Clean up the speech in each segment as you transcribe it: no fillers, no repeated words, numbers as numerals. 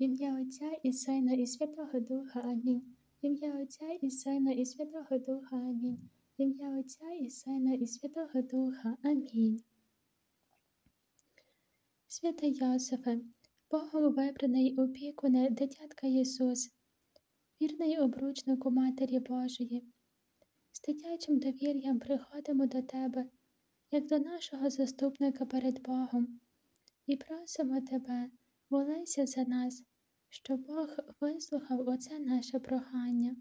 В ім'я Отця і Сина і Святого Духа. Амінь. В ім'я Отця і Сина і Святого Духа. Амінь. В ім'я Отця і Сина і Святого Духа. Амінь. Святий Йосифе, Богом вибраний опікуне дитятка Ісус, вірний обручнику Матері Божої, з дитячим довір'ям приходимо до Тебе, як до нашого заступника перед Богом, і просимо Тебе, молися за нас, щоб Бог вислухав оце наше прохання.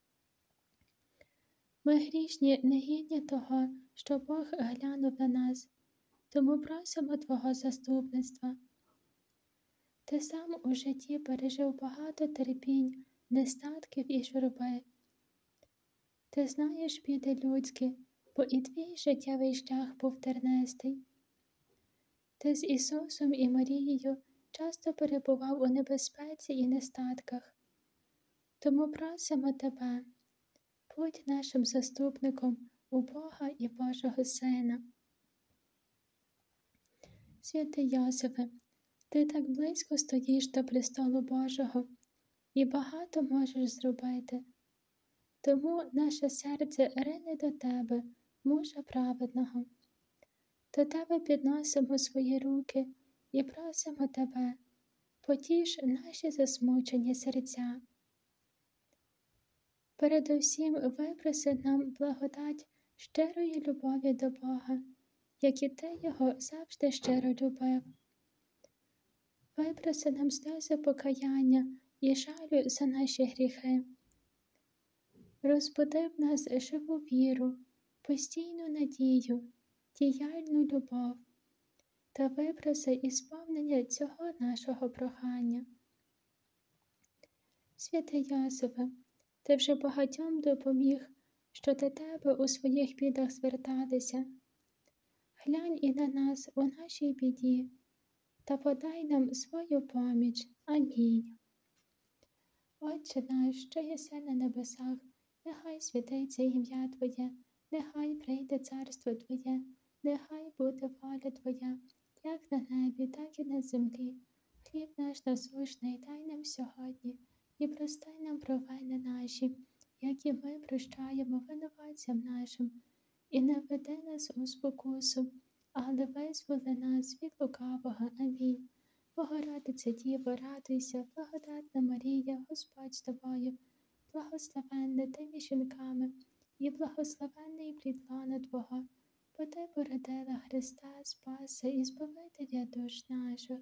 Ми грішні, негідні того, що Бог глянув на нас, тому просимо Твого заступництва. Ти сам у житті пережив багато терпінь, нестатків і журби. Ти знаєш біди людські, бо і твій життєвий шлях був тернистий. Ти з Ісусом і Марією часто перебував у небезпеці і нестатках. Тому просимо Тебе, будь нашим заступником у Бога і Божого Сина. Святий Йосифе, ти так близько стоїш до престолу Божого і багато можеш зробити. Тому наше серце рине до Тебе, мужа праведного. До Тебе підносимо свої руки і просимо Тебе, потіш наші засмучені серця. Передусім випроси нам благодать щирої любові до Бога, як і Ти Його завжди щиро любив. Випроси нам сльози покаяння і жалю за наші гріхи. Розбуди в нас живу віру, постійну надію, діяльну любов та випроси ісповнення цього нашого прохання. Святий Йосифе, ти вже багатьом допоміг, що до Тебе у своїх бідах звертатися. Глянь і на нас у нашій біді та подай нам свою поміч. Амінь. Отче наш, що єси на небесах, нехай святиться ім'я Твоє, нехай прийде царство Твоє, нехай буде воля Твоя, як на небі, так і на землі. Хліб наш насущний дай нам сьогодні, і прости нам провини наші, як і ми прощаємо винуватцям нашим. І не веди нас у спокусу, але визволи нас від лукавого. Амінь. Богородице Діво, радуйся, благодатна Марія, Господь з тобою, благословенна ти між жінками, і благословенний плід лона Твого, бо Ти породила Христа, Спаса і Збавителя душ наших.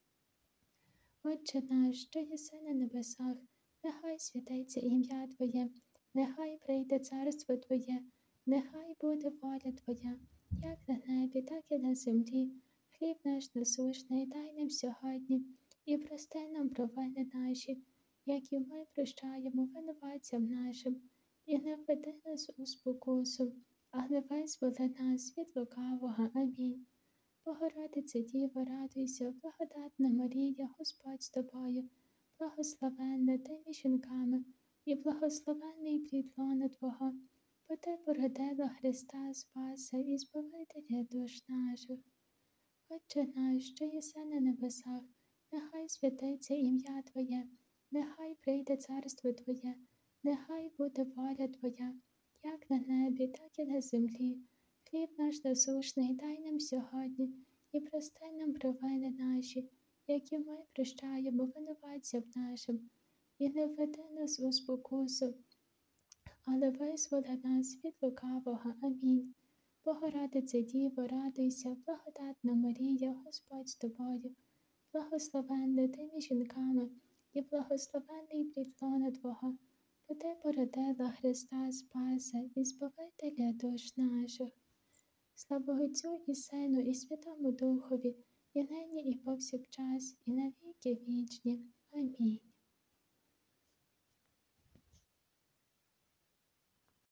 Отче наш, що єси на небесах, нехай святиться ім'я Твоє, нехай прийде царство Твоє, нехай буде воля Твоя, як на небі, так і на землі. Хліб наш насущний дай нам сьогодні, і прости нам провини наші, як і ми прощаємо винуватцям нашим. І не введи нас у спокусу, але визволи нас від лукавого. Амінь. Богородице Діво, радуйся, благодатна Марія, Господь з тобою, благословенна ти між жінками, і благословенний плід лона Твого, бо Ти породила Христа, Спаса і Збавителя душ наших. Отче наш, що єси на небесах, нехай святиться ім'я Твоє, нехай прийде царство Твоє, нехай буде воля Твоя, як на небі, так і на землі. Хліб наш насущний дай нам сьогодні, і прости нам провини наші, як і ми прощаємо винуватцям нашим. І не введи нас у спокусу, але визволи нас від лукавого. Амінь. Богородице Діво, радуйся, благодатна Марія, Господь з тобою, благословенна ти між жінками, і благословенний плід лона Твого, бо Ти породила Христа, Спаса і Збавителя душ наших. Слава Отцю і Сину, і Святому Духові, і нині, і повсякчас, і на віки вічні. Амінь.